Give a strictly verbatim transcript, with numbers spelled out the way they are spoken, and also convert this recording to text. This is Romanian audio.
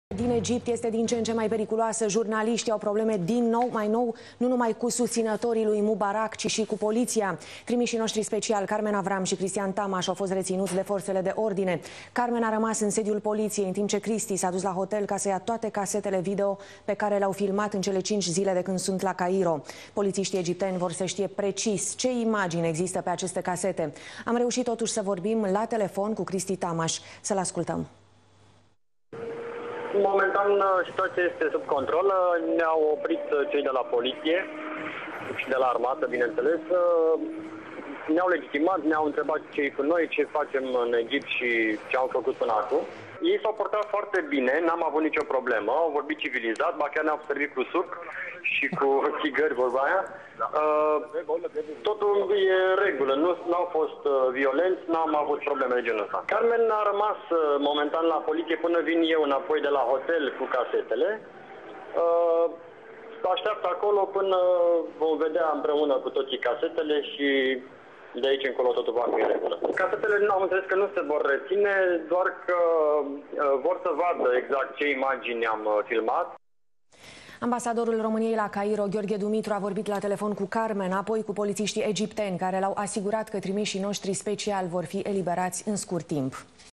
Din Egipt este din ce în ce mai periculoasă. Jurnaliștii au probleme din nou, mai nou, nu numai cu susținătorii lui Mubarak, ci și cu poliția. Trimișii noștri speciali, Carmen Avram și Cristian Tamaș, au fost reținuți de forțele de ordine. Carmen a rămas în sediul poliției, în timp ce Cristi s-a dus la hotel ca să ia toate casetele video pe care le-au filmat în cele cinci zile de când sunt la Cairo. Polițiștii egipteni vor să știe precis ce imagini există pe aceste casete. Am reușit totuși să vorbim la telefon cu Cristi Tamaș. Să-l ascultăm. Momentan situația este sub control. Ne-au oprit cei de la poliție și de la armată, bineînțeles. Ne-au legitimat, ne-au întrebat ce e cu noi, ce facem în Egipt și ce am făcut până acum. Ei s-au portat foarte bine, n-am avut nicio problemă, au vorbit civilizat, ba chiar ne-au servit cu suc și cu țigări, vorba aia. Uh, totul e în regulă, nu au fost uh, violenți, n-am avut probleme de genul ăsta. Carmen a rămas uh, momentan la poliție până vin eu înapoi de la hotel cu casetele. Uh, așteaptă acolo până vom vedea împreună cu toții casetele și de aici încolo totul va fi în regulă. Casetele nu am înțeles că nu se vor reține, doar că uh, vor să vadă exact ce imagini am uh, filmat. Ambasadorul României la Cairo, Gheorghe Dumitru, a vorbit la telefon cu Carmen, apoi cu polițiștii egipteni, care l-au asigurat că trimișii noștri special vor fi eliberați în scurt timp.